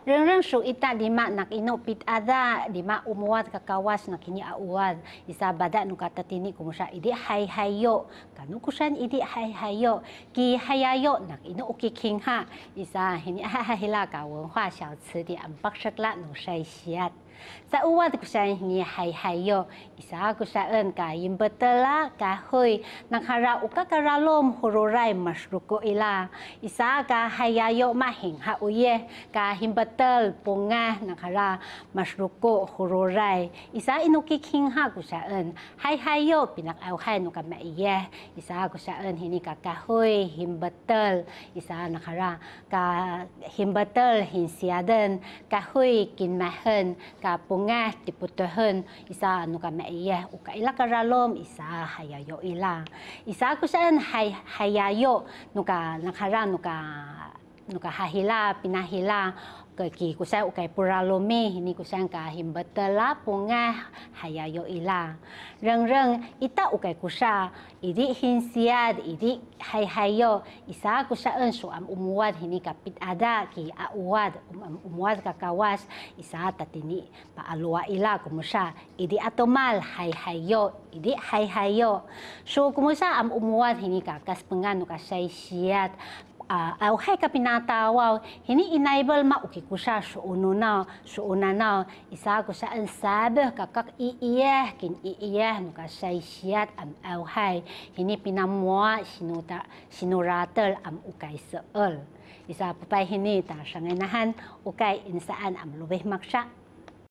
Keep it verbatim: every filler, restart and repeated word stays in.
Reng-reng su ita lima nak ino pit ada lima umuat kakawas nak ini auad isa badak nu kata tini kumusha idi hai hayo kanu kusan idi hai hayo ki hayayo nak ino uki kingha isa ini ha hila ka wen hua xiao ci di ampak shakla nu shai xiat sa uwat kusan ini hai hayo isa kusan ka yim betela ka hui nak hara uka karalom hururai masruko ila isa ka hayayo mahing ha uye ka him betel pungah nak hara masruko hururai isa inuki kingha kusan hai hayo pinak au hai nu ka ma iye isa kusan ini ka ka hui him betel isa nak hara ka him betel hin siaden ka hui kin mahen ka pungah diputuhen isa nu ka ma iye uka ila karalom isa hayayo ila isa kusan hai hayayo nu ka nak hara nu ka nu ka hahila pinahila ke ki kusan ukai puralomi ini kusan ka himbetela pungah hayayo ila reng-reng ita ukai kusa idi hinsiad idi hai hayo isa kusan su am umuad ini kapit ada ki auad um, umuad kakawas isa tatini pa alua ila kumusa idi atomal hai hayo idi hai hayo so kumusa am umuad ini kakas pengan ka sai siat Uh, au hai ka pinatawaw hini enable ma ukikusa su ununa su unana isa kusa an sabe kakak iiyah kin iiyah nu ka sai siat am au hai hini pinamua sinuta sinuratel am ukai seul isa papai hini ta sangenahan ukai insaan am lubeh maksa